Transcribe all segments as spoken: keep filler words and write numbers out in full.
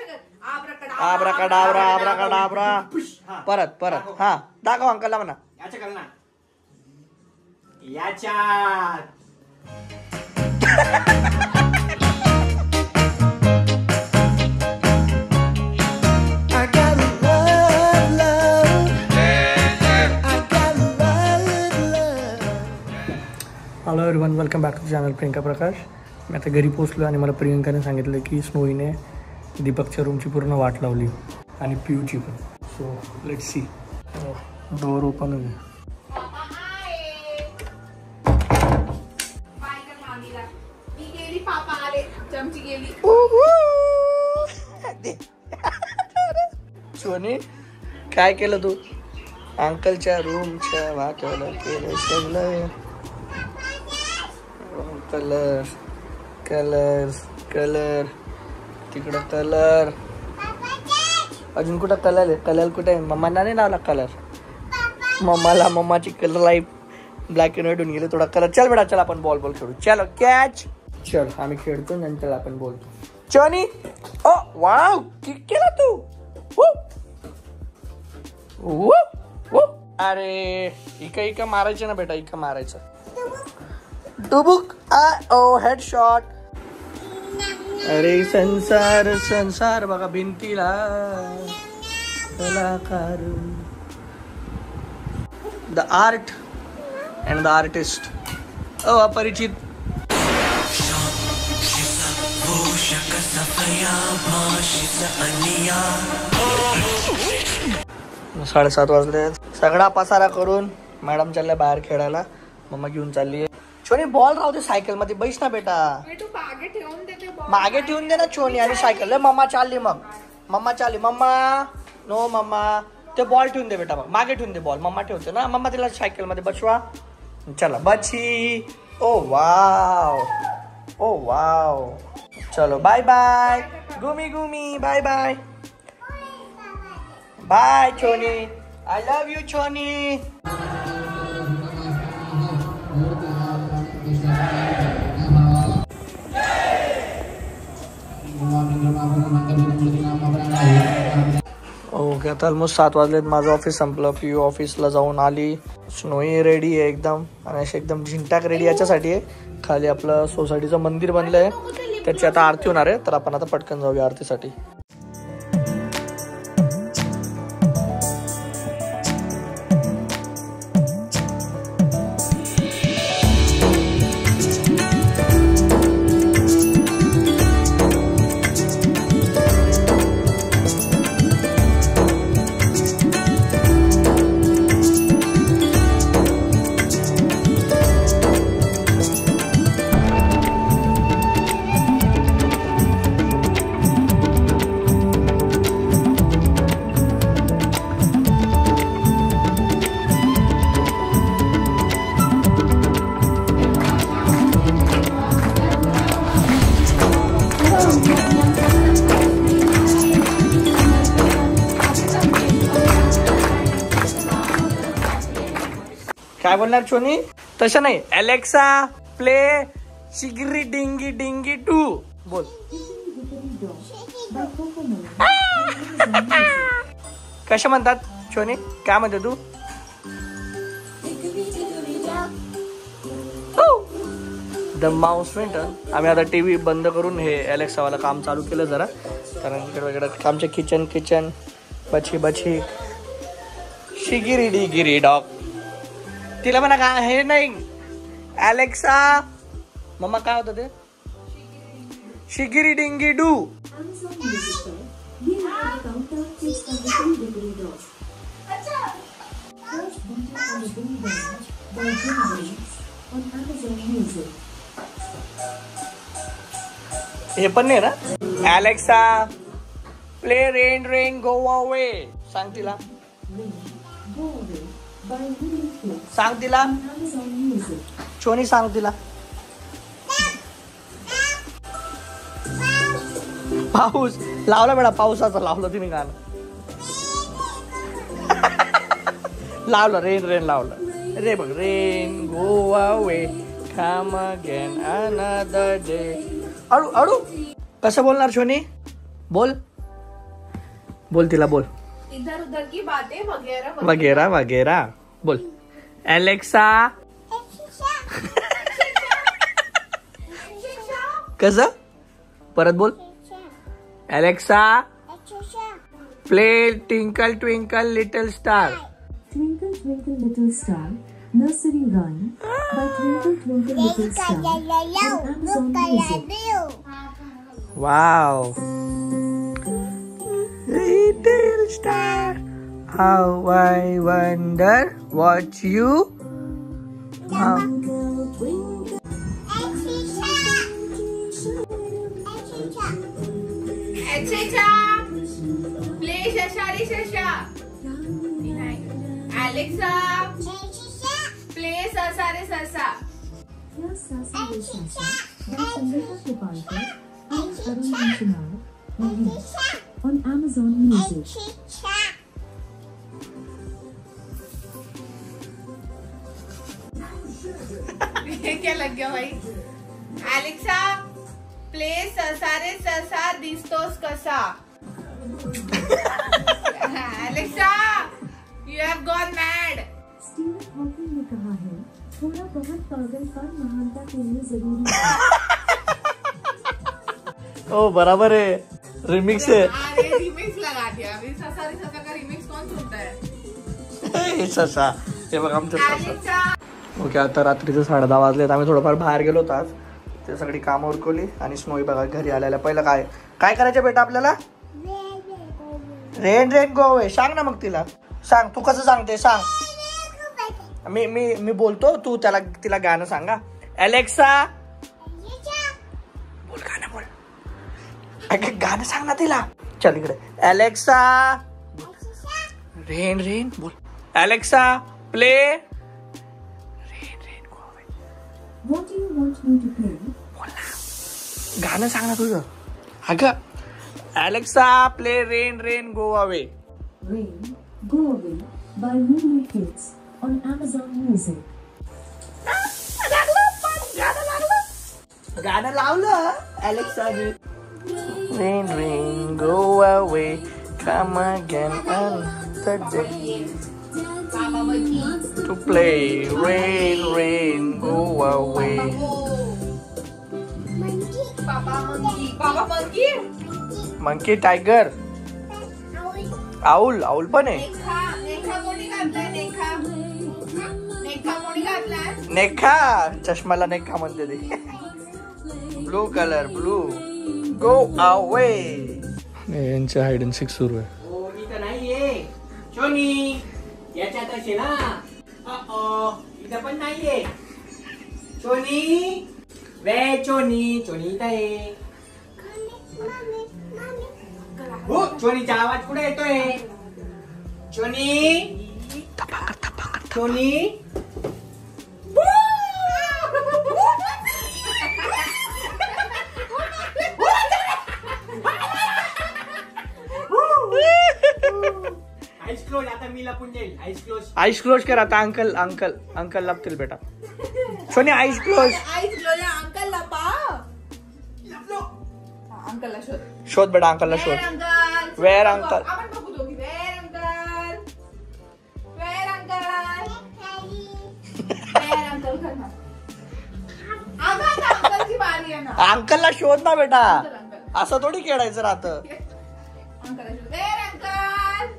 आब्राकाडाब्रा आब्राकाडाब्रा. परत परत हा दाखव अंकलला म्हणा. याच्या कर ना याच्यात. Hello everyone, welcome back to channel Priyanka Prakash. मी आता घरी पोचलो आणि मला प्रियंकाने सांगितलं की स्नोईने दीपकच्या रूमची पूर्ण वाट लावली आणि पियूची पण. So let's see. Door open आहे. सोनी काय केलं तू? अंकलच्या रूमच्या वाट्याला केलं सगळं. कलर कलर कलर तिकडं कलर. अजून कुठं कलर आहे? कलर कुठे आहे? मम्माना नाही लावला कलर. मम्माला मम्माची colour life black and white होऊन गेले. थोडा कलर. चल बेटा, चल आपण बॉल बॉल खेळू. चलो कॅच. चल आम्ही खेळतो नंतर आपण बोलतो. चोनी ओ वाव, किक केला तू. वो वो अरे इका इका मारायचं ना बेटा, इका मारायचं. डुबुक आ ओ हेडशॉट. अरे संसार संसार बघा भिंतीला कलाकार. The art and the artist. ओ अपरिचित. साडेसात वाजले. सगळा पसारा करून मॅडम चालल्या बाहेर खेळायला. मम्मा घेऊन चालली. छोनी बॉल राहू दे सायकल मध्ये. बैस ना बेटा. मागे ठेवून दे ना छोनी आणि सायकल. मम्मा चालली. मग मम्मा चालली. मम्मा नो मम्मा ते बॉल ठेवून दे बेटा. मग मागे ठेवून दे बॉल. मम्मा ठेवते ना. मम्मा तिला सायकल मध्ये बसवा. चला बची. Oh wow oh wow. चलो बाय बाय. गुमी गुमी bye bye. Bye Chhoni. I love you Chhoni. Okay आता ऑलमोस्ट सात वाजलेत. माझं ऑफिस संपलं. पियू ऑफिसला जाऊन आली. स्नोई रेडी आहे एकदम आणि अशी एकदम झिंटाक रेडी याच्यासाठी आहे. खाली आपलं सोसायटीचं मंदिर बनलं आहे, त्याची आता आरती होणार आहे. तर आपण आता पटकन जाऊया आरतीसाठी. काय बोलणार छोनी? तसं नाही. अलेक्सा प्ले शिगिरी डिंगी डिंगी टू बोल. कशा म्हणतात छोनी? काय म्हणते तू? The mouse winter. आम्ही आता टीव्ही बंद करून हे अलेक्सा वाला काम चालू केलं जरा. कारण इकडे वगैरे आमचे किचन किचन बची बची शिगिरी डिगिरी डॉग. तिला म्हणा का हे नाही. अलेक्सा मम्मा काय होतं ते? शिगिरी डिंगी डू. हे पण नाही ना. Alexa play rain rain go away. सांग तिला. सांग तिला. छोनी सांग तिला. पाऊस लावला बेटा. पावसाचा लावलं तिने गाणं. लावलं रेन रेन लावलं रे बघ. Rain go away come again another day. अडू अडू कसं बोलणार छोनी? बोल. बोल तिला बोल. इधर उधर की बातें वगैरह वगैरह वगैरह बोल. एलेक्सा. कसं परत बोल. Alexa play twinkle twinkle little star. Twinkle twinkle little star, nursery rhyme by Twinkle Twinkle Little Star on Amazon Music. Wow. Little star, how I wonder what you. How. Play Shashari Shasha. Alexa, play Sasa Re Sasa. क्या सासा रे सासा by Sangeeta Tripathi and Arun Manchnar on Amazon Music. ये क्या लग गया भाई? Alexa, play Sasa Re Sasa Distos Kasa. Alexa, you have gone mad. Stephen Hawking ने कहा है थोड़ा बहुत पागलपन महानता के लिए जरूरी है. ओ बराबर है. रिमिक्स है. अरे रिमिक्स लगा दिया. अभी ससा रे ससा का रिमिक्स कौन सुनता है? ससा हे बघ आमचं ससा. Alexa, ओके आता रात्रीचं साडे दहा वाजलेत. आम्ही थोडंफार बाहेर गेलो होतो आज. ते सगळी कामं उरकवली आणि स्नोई बघा घरी आलेल्या. पहिलं काय काय करायचं बेटा आपल्याला? Rain rain go away. सांग ना मग तिला. सांग तू कसं सांगते सांग. मी मी मी बोलतो तू त्याला तिला गाणं सांगा. एलेक्सा बोल गाणं बोल. अगं गाणं सांग ना तिला. चल इकडे. एलेक्सा रेन रेन बोल. Alexa play rain rain go away. What do you want me to play? बोल ना. गाणं सांग ना तुझं. अगं Alexa play rain rain go away. Rain, Go Away by Moonlight Kids on Amazon Music. गाणं लावलं एलेक्साने. Rain rain go away come again another day to play. Rain rain go away. Papa monkey. Papa monkey. Monkey tiger. Owl owl पण आहे. नेखा नेखा कोणी घातलाय? नेखा नेखा कोणी घातलाय? नेखा चष्माला नेखा म्हणते ते. Blue colour blue go away. यांचे हाईड अँड सीक सुरू आहे. ओ इथं नाहीये चोनी. याच्यात असे ना. अ इथं पण नाहीये चोनी. वे चोनी. चोनी इथं आहे. हो चोनीचा आवाज कुठे येतोय? चोनी चोनी. Eyes close. आता मी लपून जाईल. Ice close. आईस क्लोज कर आता. अंकल अंकल अंकल लपतील बेटा. Soni eyes close. Eyes close. Uncle लपा. लपलो. अंकलला शोध. शोध बेटा अंकलला शोध. अंकल. Where uncle. आपण बघू दोघी. Where uncle. Where uncle. Where uncle करणार. अगं आता अंकलची बारी आहे ना. अंकलला शोध ना बेटा. Uncle, uncle. असं थोडी खेळायचं राहतं. अंकलला शोध. Where uncle.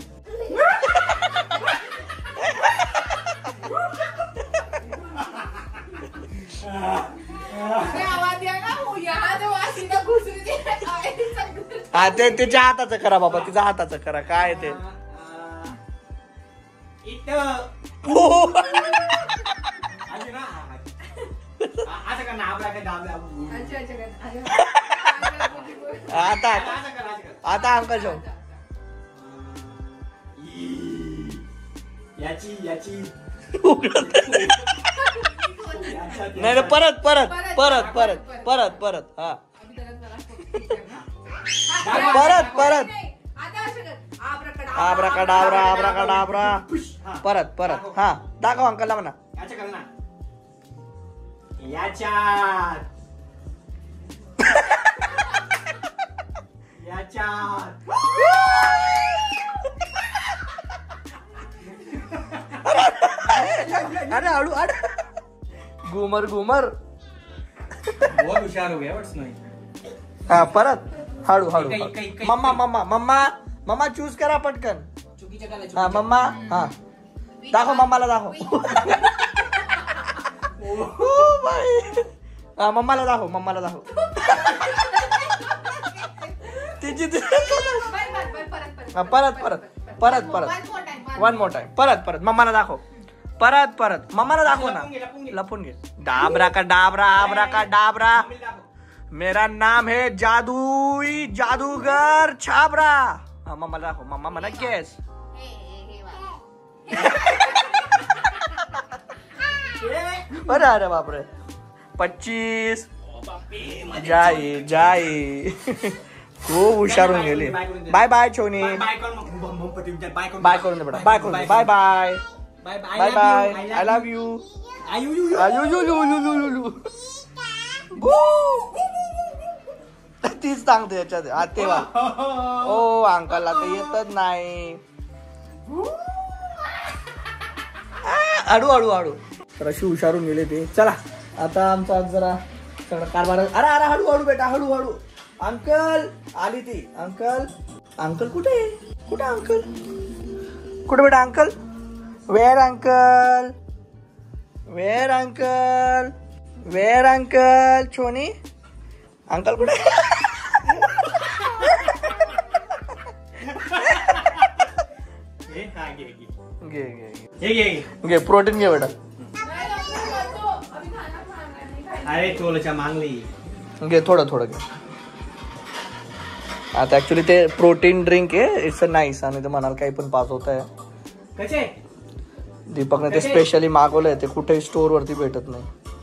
अरे आवाज या ना. वो यहाँ से वहाँ सीधा घुस रही थी. हा ते तिच्या हाताचं करा बाबा. तिच्या हाताचं करा. काय ते इथं हो. अजून ना. असं का नाबला का दाबला. अच्छा अच्छा अच्छा. आता असं कर असं कर. आता अंकल शोध. याची याची. नाही नाही, परत परत परत परत परत परत हा परत परत. आब्राकाडाब्रा आब्राकाडाब्रा. परत परत हा दाखव अंकलला म्हणा. याच्या कर ना. याच्यात याच्यात अरे हळू अरे घुमर घुमर बहुत हुशार हो गया बट स्नोई. हा परत हळू हळू इकडे, इकडे, इकडे. Mamma mamma mamma mamma choose करा पटकन. चुकीच्या गाला, हा चुकीच्या. मम्मा हा दाखव मम्माला दाखव. O by. हा मम्माला दाखव मम्माला दाखव. तिची ती- हा, परत परत परत परत वन मोर टाइम परत परत मम्माला दाखव. परत परत मम्माला दाखव ना. लपून घे, लपून घे. लपून घे. डाबरा का डाबरा आबरा का डाबरा. मम्मीला दाखव. मेरा नाम है जादुई जादूगर छाबरा. हा मम्माला दाखव. मम्मा म्हणा केस. अरे अरे बापरे. पच्चीस जाई जाई. खूप हुशारून गेली. Bye bye Chhoni. Bye bye करून मग बम बम पती विचार. बाय करून. बाय करून दे बेटा. बाय करून दे. Bye bye bye bye bye. I love you. आयु यू आयु you you you you you. तीच सांगते याच्यात. हा तेव्हा ओ अंकल आता येतच नाही. हळू हळू हळू. तर अशी हुशारून गेले ते. चला आता आमचा आज जरा सगळं कारभार. अरे अरे हळू हळू बेटा हळू हळू. अंकल आली ती. अंकल अंकल कुठे कुठे अंकल कुठे बेटा uncle. Where uncle where uncle where uncle. Chhoni uncle कुठे. हे हा घे घे घे घे घे. हे घे घे. घे प्रोटीन घे बेटा. अरे चोलचा मांगली. घे थोडं थोडं घे. आता ऍक्च्युली ते प्रोटीन ड्रिंक आहे. It's a nice. आणि ते म्हणाल काही पण पास होत आहे. कसे दीपकने ते स्पेशली मागवलंय. ते कुठेही स्टोर वरती भेटत नाही.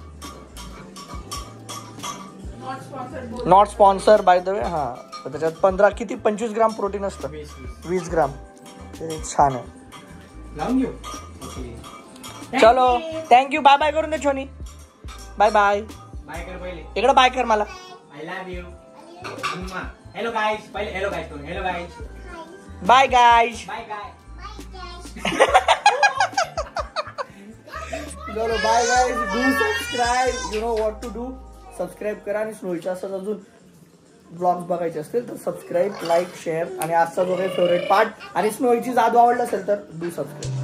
Not sponsor by the way. हा त्याच्यात पंधरा किती पंचवीस ग्राम प्रोटीन असतं. वीस वीस वीस ग्राम. ते छान आहे. लावून घेऊ. ओके. चलो थँक्यू. बाय बाय करून दे छोनी. Bye bye. बाय कर पहिले. इकडे बाय कर मला. I love you. Hello guys. पहिले हेलो गाइस करू. Hello guys. Bye guys. Bye guy. चलो bye guys. Do subscribe. You know what to do. Subscribe करा. आणि स्नोईच्या असं अजून ब्लॉग्स बघायचे असतील तर सबस्क्राईब लाईक शेअर. आणि आजचा जो काही फेवरेट पार्ट आणि स्नोईची जादू आवडला असेल तर डू सबस्क्राईब.